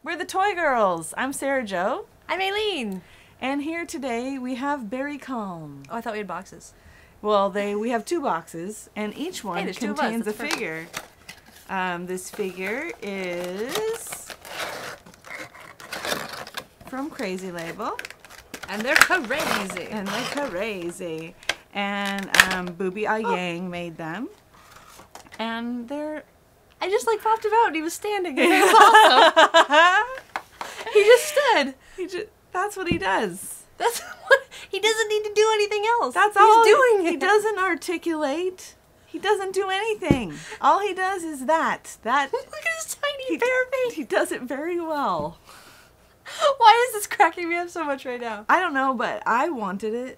We're the Toy Girls. I'm Sarah Jo. I'm Aileen. And here today we have Berry Calm. Oh, I thought we had boxes. Well, we have 2 boxes, and each one there's 2 of us. contains a That's perfect. figure. This figure is from Crazy Label. And they're crazy. And they're crazy. And Booby Ah Yang made them. And they're... I just like popped him out and he was standing. It was awesome. He just stood. That's what he does. That's what he doesn't need to do anything else. That's He's all doing. He doesn't articulate. He doesn't do anything. All he does is that. Look at his tiny bare face. He does it very well. Why is this cracking me up so much right now? I don't know, but I wanted it.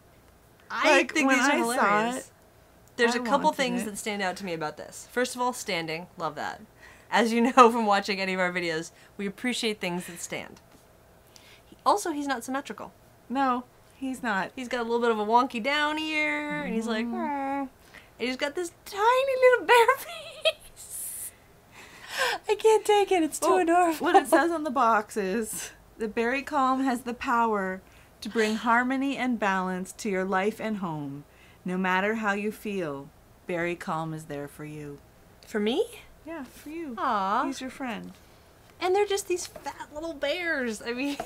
I think when these are I hilarious. saw it, There's I a couple wanted things it. that stand out to me about this. First of all, standing. Love that. As you know from watching any of our videos, we appreciate things that stand. Also, he's not symmetrical. No, he's not. He's got a little bit of a wonky down ear, and he's like, and he's got this tiny little bare face. I can't take it. It's too adorable. What it says on the box is, the Berry Calm has the power to bring harmony and balance to your life and home. No matter how you feel, Berry Calm is there for you. For me? Yeah, for you. Aww. He's your friend. And they're just these fat little bears. I mean,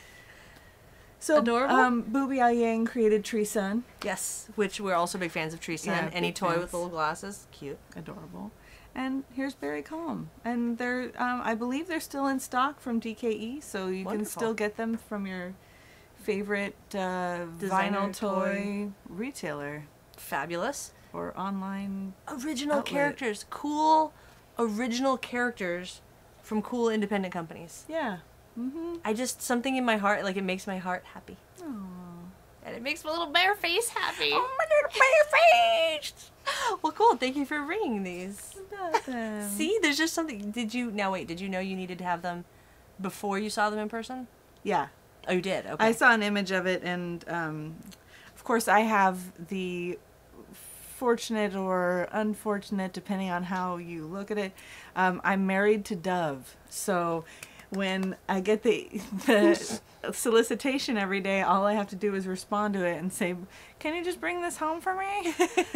So, adorable. Booby Ah Yang created Tree Sun. yes, which we're also big fans of Tree Sun. Yeah, Any big toy fans. with little glasses, cute. Adorable. And here's Berry Calm. And they're, I believe they're still in stock from DKE, so you can Wonderful. still get them from your favorite Designer vinyl toy. toy retailer Fabulous. or online. Original outlet. characters. Cool original characters from cool independent companies. Yeah. Mm-hmm. I just, something in my heart, like it makes my heart happy. And it makes my little bear face happy. Oh, my little bear face! Well, cool. Thank you for bringing these. Nothing. See, there's just something. Did you know you needed to have them before you saw them in person? Yeah. Oh, you did? Okay. I saw an image of it, and of course I have the fortunate or unfortunate, depending on how you look at it, I'm married to Dove, so when I get the solicitation every day, all I have to do is respond to it and say, can you just bring this home for me?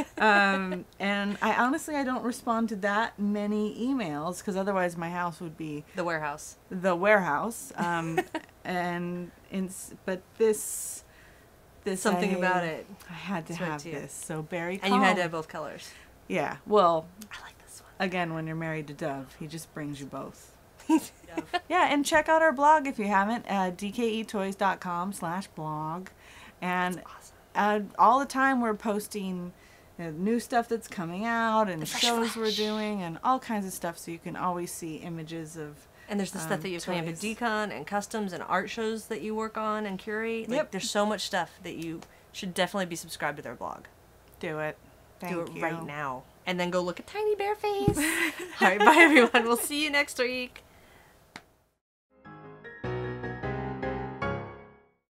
And I don't respond to that many emails, because otherwise my house would be the warehouse. the warehouse. But this Something about it. I had to It's right have to you. this. So Berry Calm. And you had to have both colors. Yeah. Well, I like this one. again, when you're married to Dove, he just brings you both. Yeah, and check out our blog if you haven't, dketoys.com/blog. And all the time we're posting new stuff that's coming out and shows we're doing and all kinds of stuff, so you can always see images of. And there's the stuff that you're playing with toys. Decon and customs and art shows that you work on and curate. Like, Yep. There's so much stuff that you should definitely be subscribed to their blog. Do it. Thank Do it you. right now. And then go look at Tiny Bear Face. All right, bye everyone. We'll see you next week.